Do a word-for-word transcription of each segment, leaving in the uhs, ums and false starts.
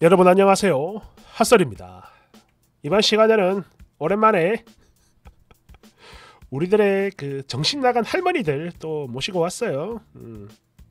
여러분 안녕하세요. 핫설입니다. 이번 시간에는 오랜만에 우리들의 그 정신 나간 할머니들 또 모시고 왔어요. 음.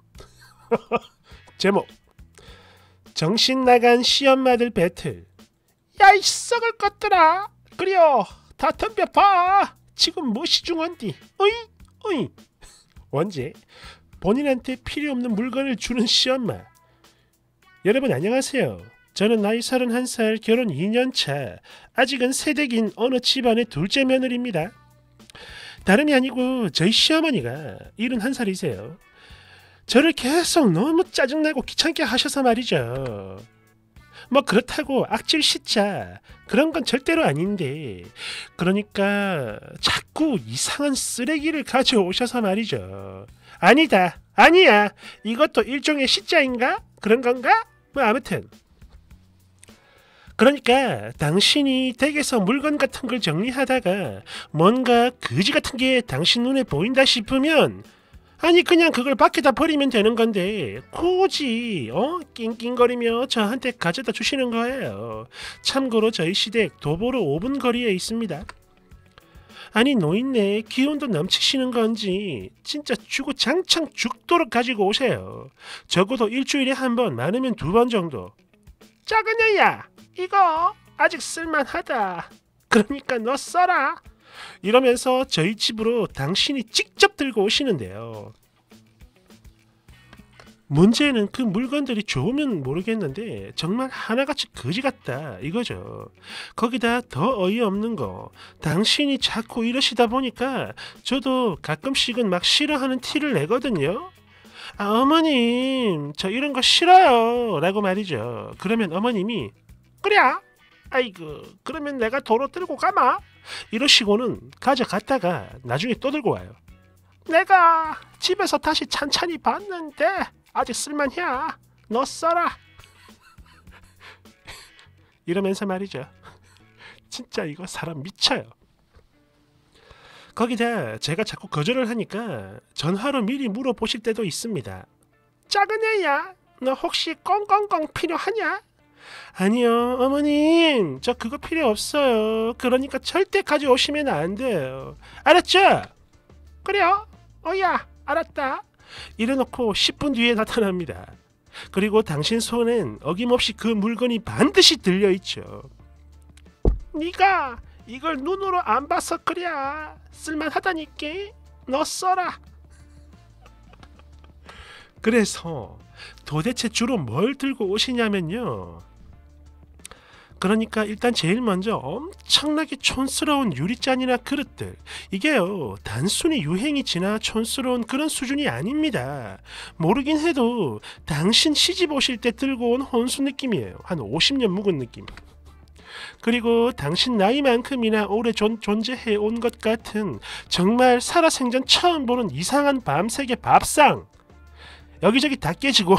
제목 정신 나간 시엄마들 배틀. 야 이 썩을 것들아, 그려 다 덤벼봐. 지금 무엇이 중요한디? 어이 어이. 원제 본인한테 필요 없는 물건을 주는 시엄마. 여러분 안녕하세요. 저는 나이 서른한 살, 결혼 이 년 차, 아직은 새댁인 어느 집안의 둘째 며느리입니다. 다름이 아니고 저희 시어머니가 일흔한 살이세요. 저를 계속 너무 짜증나고 귀찮게 하셔서 말이죠. 뭐 그렇다고 악질 씻자 그런 건 절대로 아닌데, 그러니까 자꾸 이상한 쓰레기를 가져오셔서 말이죠. 아니다, 아니야, 이것도 일종의 씻자인가? 그런 건가? 뭐 아무튼 그러니까 당신이 댁에서 물건 같은 걸 정리하다가 뭔가 거지 같은 게 당신 눈에 보인다 싶으면 아니 그냥 그걸 밖에다 버리면 되는 건데 굳이 어 낑낑거리며 저한테 가져다 주시는 거예요. 참고로 저희 시댁 도보로 오 분 거리에 있습니다. 아니 노인네 기운도 넘치시는 건지 진짜 주고 장창 죽도록 가지고 오세요. 적어도 일주일에 한 번, 많으면 두 번 정도. 작은 애야, 이거 아직 쓸만하다. 그러니까 너 써라. 이러면서 저희 집으로 당신이 직접 들고 오시는데요. 문제는 그 물건들이 좋으면 모르겠는데 정말 하나같이 거지 같다 이거죠. 거기다 더 어이없는 거, 당신이 자꾸 이러시다 보니까 저도 가끔씩은 막 싫어하는 티를 내거든요. 아, 어머님 저 이런 거 싫어요 라고 말이죠. 그러면 어머님이 그래? 아이고 그러면 내가 도로 들고 가마? 이러시고는 가져갔다가 나중에 또 들고 와요. 내가 집에서 다시 찬찬히 봤는데 아직 쓸만해. 너 써라. 이러면서 말이죠. 진짜 이거 사람 미쳐요. 거기다 제가 자꾸 거절을 하니까 전화로 미리 물어보실 때도 있습니다. 작은 애야, 너 혹시 꽁꽁꽁 필요하냐? 아니요 어머님, 저 그거 필요 없어요. 그러니까 절대 가져오시면 안 돼요. 알았죠? 그래요? 어야 알았다. 이래놓고 십 분 뒤에 나타납니다. 그리고 당신 손엔 어김없이 그 물건이 반드시 들려있죠. 네가 이걸 눈으로 안 봐서 그래. 쓸만하다니까. 너 써라. 그래서 도대체 주로 뭘 들고 오시냐면요, 그러니까 일단 제일 먼저 엄청나게 촌스러운 유리잔이나 그릇들. 이게요 단순히 유행이 지나 촌스러운 그런 수준이 아닙니다. 모르긴 해도 당신 시집 오실 때 들고 온 혼수 느낌이에요. 한 오십 년 묵은 느낌. 그리고 당신 나이만큼이나 오래 존, 존재해 온 것 같은 정말 살아생전 처음 보는 이상한 밤색의 밥상. 여기저기 다 깨지고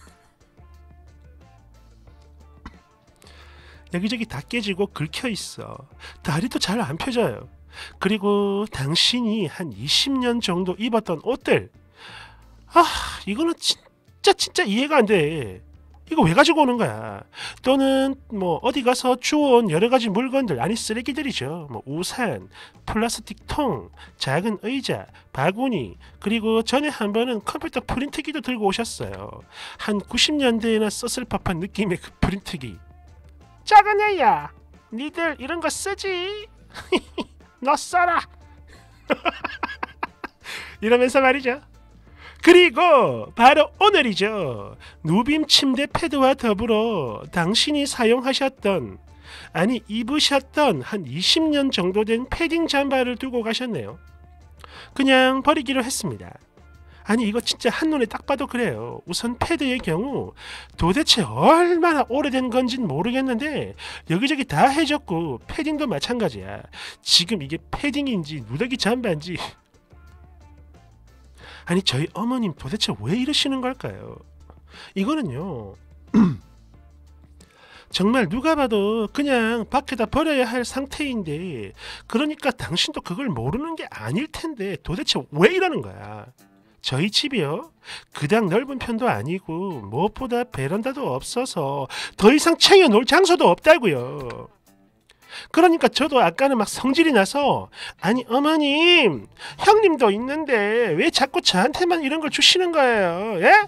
여기저기 다 깨지고 긁혀있어. 다리도 잘 안 펴져요. 그리고 당신이 한 이십 년 정도 입었던 옷들, 아 이거는 진짜 진짜 이해가 안 돼. 이거 왜 가지고 오는 거야? 또는 뭐 어디 가서 주워온 여러가지 물건들, 아니 쓰레기들이죠. 뭐 우산, 플라스틱 통, 작은 의자, 바구니, 그리고 전에 한 번은 컴퓨터 프린트기도 들고 오셨어요. 한 구십 년대에나 썼을 법한 느낌의 그 프린트기. 작은 애야, 니들 이런 거 쓰지? 너 써라. 이러면서 말이죠. 그리고 바로 오늘이죠. 누빔 침대 패드와 더불어 당신이 사용하셨던, 아니 입으셨던 한 이십 년 정도 된 패딩 잠바를 두고 가셨네요. 그냥 버리기로 했습니다. 아니 이거 진짜 한눈에 딱 봐도 그래요. 우선 패드의 경우 도대체 얼마나 오래된 건진 모르겠는데 여기저기 다 해졌고, 패딩도 마찬가지야. 지금 이게 패딩인지 누더기 잠바인지. 아니 저희 어머님 도대체 왜 이러시는 걸까요? 이거는요 정말 누가 봐도 그냥 밖에다 버려야 할 상태인데, 그러니까 당신도 그걸 모르는 게 아닐 텐데 도대체 왜 이러는 거야? 저희 집이요? 그닥 넓은 편도 아니고 무엇보다 베란다도 없어서 더 이상 챙겨놓을 장소도 없다고요. 그러니까 저도 아까는 막 성질이 나서 아니 어머님 형님도 있는데 왜 자꾸 저한테만 이런 걸 주시는 거예요? 예?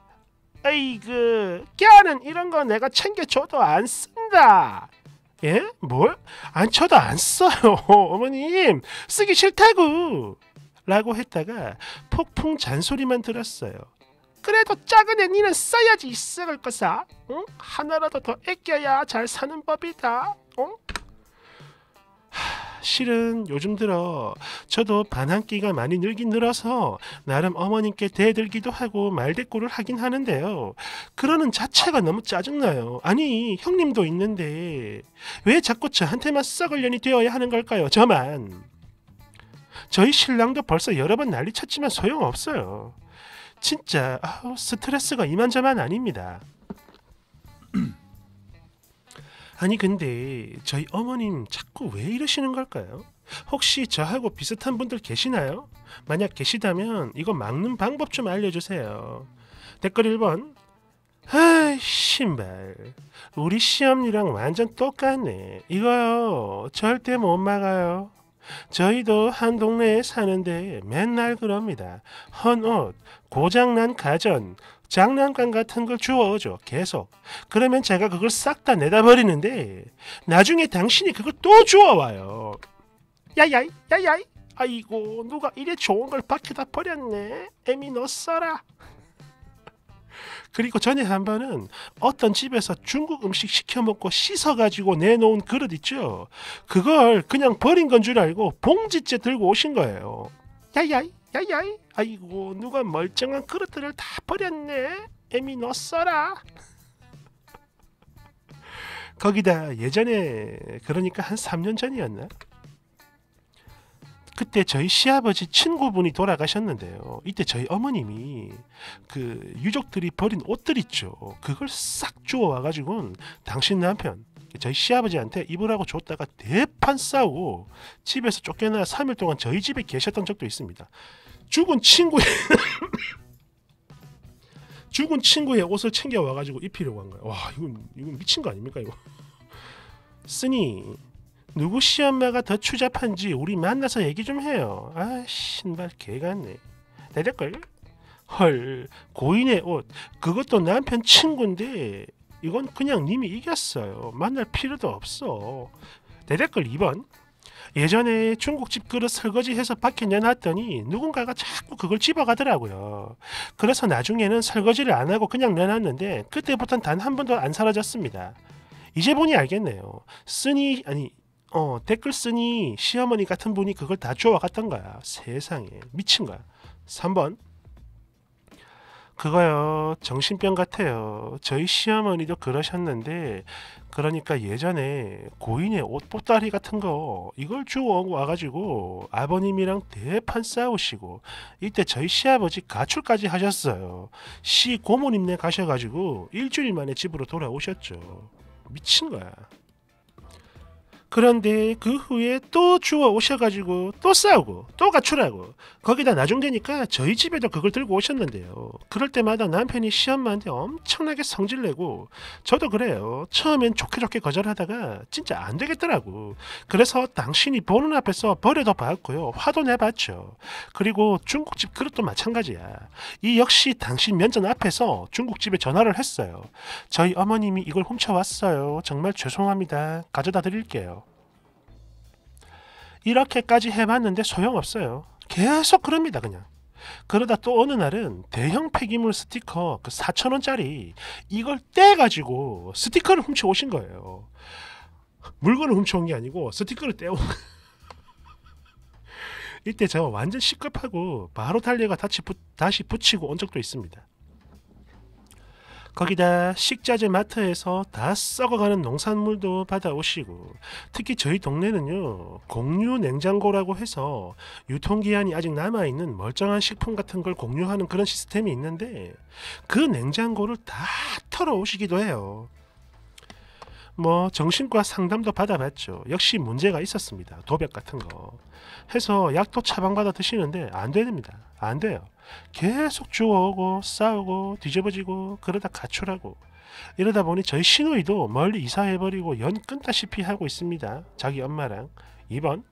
아이그 깨는 이런 거 내가 챙겨줘도 안 쓴다. 예? 뭘? 안 쳐도 안 써요. 어머님 쓰기 싫다고 라고 했다가 폭풍 잔소리만 들었어요. 그래도 작은 애 니는 써야지 있을 거사. 응? 하나라도 더 아껴야 잘 사는 법이다. 응? 하, 실은 요즘 들어 저도 반항기가 많이 늘긴 늘어서 나름 어머님께 대들기도 하고 말대꾸를 하긴 하는데요. 그러는 자체가 너무 짜증나요. 아니 형님도 있는데 왜 자꾸 저한테만 썩을 년이 되어야 하는 걸까요? 저만. 저희 신랑도 벌써 여러 번 난리쳤지만 소용없어요. 진짜 아우, 스트레스가 이만저만 아닙니다. 아니 근데 저희 어머님 자꾸 왜 이러시는 걸까요? 혹시 저하고 비슷한 분들 계시나요? 만약 계시다면 이거 막는 방법 좀 알려주세요. 댓글 일 번. 아이 신발 우리 시엄니랑 완전 똑같네. 이거요 절대 못 막아요. 저희도 한 동네에 사는데 맨날 그럽니다. 헌옷, 고장난 가전, 장난감 같은 걸 주워오죠. 계속. 그러면 제가 그걸 싹 다 내다 버리는데 나중에 당신이 그걸 또 주워와요. 야야이 야야이 아이고 누가 이래 좋은 걸 밖에다 버렸네. 애미 너 써라. 그리고 전에 한 번은 어떤 집에서 중국 음식 시켜먹고 씻어가지고 내놓은 그릇 있죠. 그걸 그냥 버린 건 줄 알고 봉지째 들고 오신 거예요. 야야이 야야이 아이고 누가 멀쩡한 그릇들을 다 버렸네. 애미 너 써라. 거기다 예전에 그러니까 한 삼 년 전이었나? 그때 저희 시아버지 친구분이 돌아가셨는데요. 이때 저희 어머님이 그 유족들이 버린 옷들 있죠. 그걸 싹 주워와가지고 당신 남편 저희 시아버지한테 입으라고 줬다가 대판 싸우고 집에서 쫓겨나 삼 일 동안 저희 집에 계셨던 적도 있습니다. 죽은 친구의 죽은 친구의 옷을 챙겨와가지고 입히려고 한 거예요. 와 이건 이건 미친 거 아닙니까 이거? 쓰니 누구 시엄마가 더 추잡한지 우리 만나서 얘기 좀 해요. 아 신발 개같네. 내 댓글 헐 고인의 옷 그것도 남편 친구인데 이건 그냥 님이 이겼어요. 만날 필요도 없어. 내 댓글 이 번 예전에 중국집 그릇 설거지해서 밖에 내놨더니 누군가가 자꾸 그걸 집어가더라고요. 그래서 나중에는 설거지를 안 하고 그냥 내놨는데 그때부터는 단 한 번도 안 사라졌습니다. 이제 보니 알겠네요. 쓰니 아니 어 댓글 쓰니 시어머니 같은 분이 그걸 다 주워갔던 거야. 세상에 미친 거야. 삼 번 그거요 정신병 같아요. 저희 시어머니도 그러셨는데 그러니까 예전에 고인의 옷 보따리 같은 거 이걸 주워 와가지고 아버님이랑 대판 싸우시고 이때 저희 시아버지 가출까지 하셨어요. 시 고모님네 가셔가지고 일주일 만에 집으로 돌아오셨죠. 미친 거야. 그런데 그 후에 또 주워 오셔가지고 또 싸우고 또 가출하고 거기다 나중 되니까 저희 집에도 그걸 들고 오셨는데요. 그럴 때마다 남편이 시엄마한테 엄청나게 성질내고 저도 그래요. 처음엔 좋게 좋게 거절하다가 진짜 안 되겠더라고. 그래서 당신이 보는 앞에서 버려도 봤고요. 화도 내봤죠. 그리고 중국집 그릇도 마찬가지야. 이 역시 당신 면전 앞에서 중국집에 전화를 했어요. 저희 어머님이 이걸 훔쳐왔어요. 정말 죄송합니다. 가져다 드릴게요. 이렇게까지 해봤는데 소용없어요. 계속 그럽니다 그냥. 그러다 또 어느 날은 대형 폐기물 스티커 그 사천 원짜리 이걸 떼가지고 스티커를 훔쳐 오신 거예요. 물건을 훔쳐온 게 아니고 스티커를 떼온 이때 저 완전 시급하고 바로 달려가 다시, 부, 다시 붙이고 온 적도 있습니다. 거기다 식자재 마트에서 다 썩어가는 농산물도 받아오시고 특히 저희 동네는요 공유 냉장고라고 해서 유통기한이 아직 남아있는 멀쩡한 식품 같은 걸 공유하는 그런 시스템이 있는데 그 냉장고를 다 털어오시기도 해요. 뭐 정신과 상담도 받아봤죠. 역시 문제가 있었습니다. 도벽 같은 거 해서 약도 처방받아 드시는데 안 됩니다. 안 돼요. 계속 주워오고 싸우고 뒤집어지고 그러다 가출하고 이러다 보니 저희 시누이도 멀리 이사해버리고 연 끊다시피 하고 있습니다. 자기 엄마랑. 이 번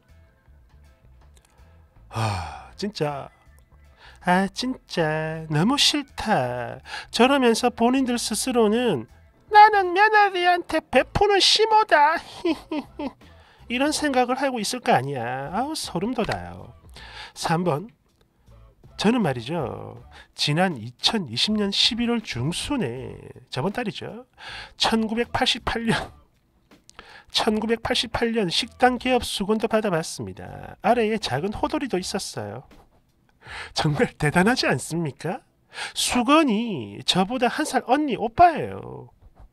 아 진짜 아 진짜 너무 싫다. 저러면서 본인들 스스로는 나는 며느리한테 베푸는 시모다 이런 생각을 하고 있을 거 아니야. 아우 소름 돋아요. 삼 번 저는 말이죠. 지난 이천이십 년 십일월 중순에 저번 달이죠. 천구백팔십팔 년 천구백팔십팔 년 식당 개업 수건도 받아봤습니다. 아래에 작은 호돌이도 있었어요. 정말 대단하지 않습니까? 수건이 저보다 한 살 언니 오빠예요.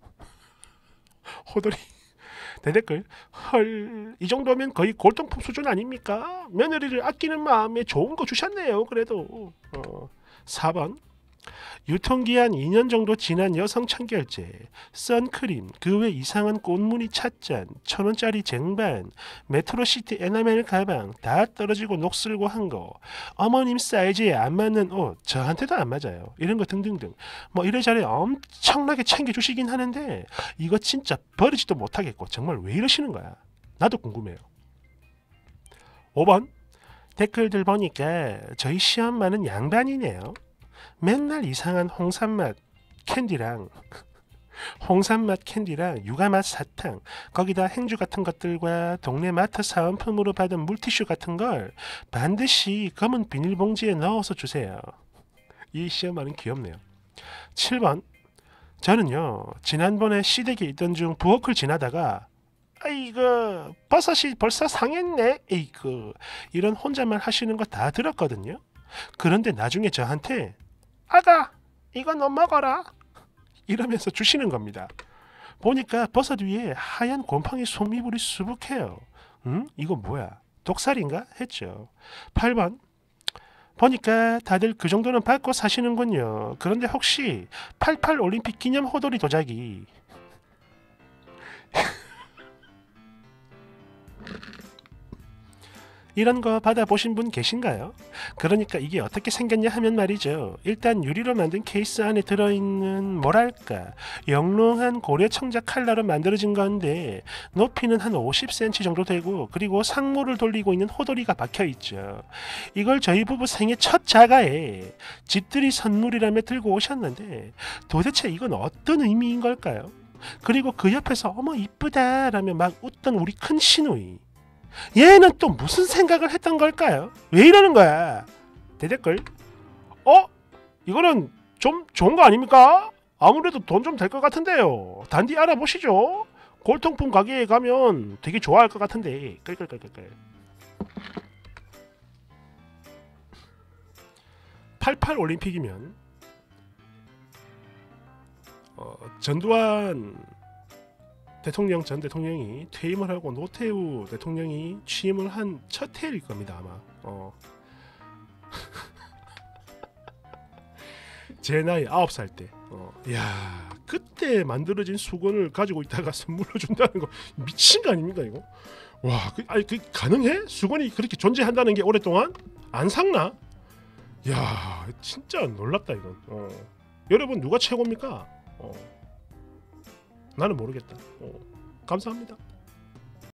호돌이 대댓글 헐 이 정도면 거의 골동품 수준 아닙니까? 며느리를 아끼는 마음에 좋은 거 주셨네요. 그래도 어. 사 번 유통기한 이 년 정도 지난 여성 청결제, 선크림, 그 외 이상한 꽃무늬 찻잔, 천원짜리 쟁반, 메트로시티 에나멜 가방 다 떨어지고 녹슬고 한 거, 어머님 사이즈에 안 맞는 옷, 저한테도 안 맞아요. 이런 거 등등등. 뭐 이래저래 엄청나게 챙겨주시긴 하는데 이거 진짜 버리지도 못하겠고 정말 왜 이러시는 거야? 나도 궁금해요. 오 번 댓글들 보니까 저희 시엄마는 양반이네요. 맨날 이상한 홍삼맛 캔디랑 홍삼맛 캔디랑 육아맛 사탕 거기다 행주 같은 것들과 동네 마트 사은품으로 받은 물티슈 같은 걸 반드시 검은 비닐봉지에 넣어서 주세요. 이 시어머니는 귀엽네요. 칠 번 저는요 지난번에 시댁에 있던 중 부엌을 지나다가 아이고 버섯이 벌써 상했네 에이그 이런 혼잣말 하시는 거 다 들었거든요. 그런데 나중에 저한테 아가 이거 너 먹어라 이러면서 주시는 겁니다. 보니까 버섯 위에 하얀 곰팡이 속미불이 수북해요. 음? 이거 뭐야? 독살인가? 했죠. 팔 번 보니까 다들 그 정도는 받고 사시는군요. 그런데 혹시 팔십팔 올림픽 기념 호돌이 도자기 이런 거 받아보신 분 계신가요? 그러니까 이게 어떻게 생겼냐 하면 말이죠. 일단 유리로 만든 케이스 안에 들어있는 뭐랄까 영롱한 고래 청자 칼라로 만들어진 건데 높이는 한 오십 센티미터 정도 되고 그리고 상모를 돌리고 있는 호돌이가 박혀있죠. 이걸 저희 부부 생애 첫 자가에 집들이 선물이라며 들고 오셨는데 도대체 이건 어떤 의미인 걸까요? 그리고 그 옆에서 어머 이쁘다 라며 막 웃던 우리 큰 시누이 얘는 또 무슨 생각을 했던 걸까요? 왜 이러는 거야? 대댓글 어? 이거는 좀 좋은 거 아닙니까? 아무래도 돈 좀 될 것 같은데요. 단디 알아보시죠. 골통품 가게에 가면 되게 좋아할 것 같은데. 끌끌끌끌끌. 팔십팔 올림픽이면 어, 전두환 대통령 전 대통령이 퇴임을 하고 노태우 대통령이 취임을 한 첫 해일 겁니다 아마. 어. 제 나이 아홉 살 때. 어. 야 그때 만들어진 수건을 가지고 있다가 선물로 준다는 거 미친 거 아닙니까 이거? 와, 그, 아니 그 가능해? 수건이 그렇게 존재한다는 게 오랫동안 안 삭나? 야 진짜 놀랍다 이건. 어. 여러분 누가 최고입니까? 어. 나는 모르겠다. 어, 감사합니다.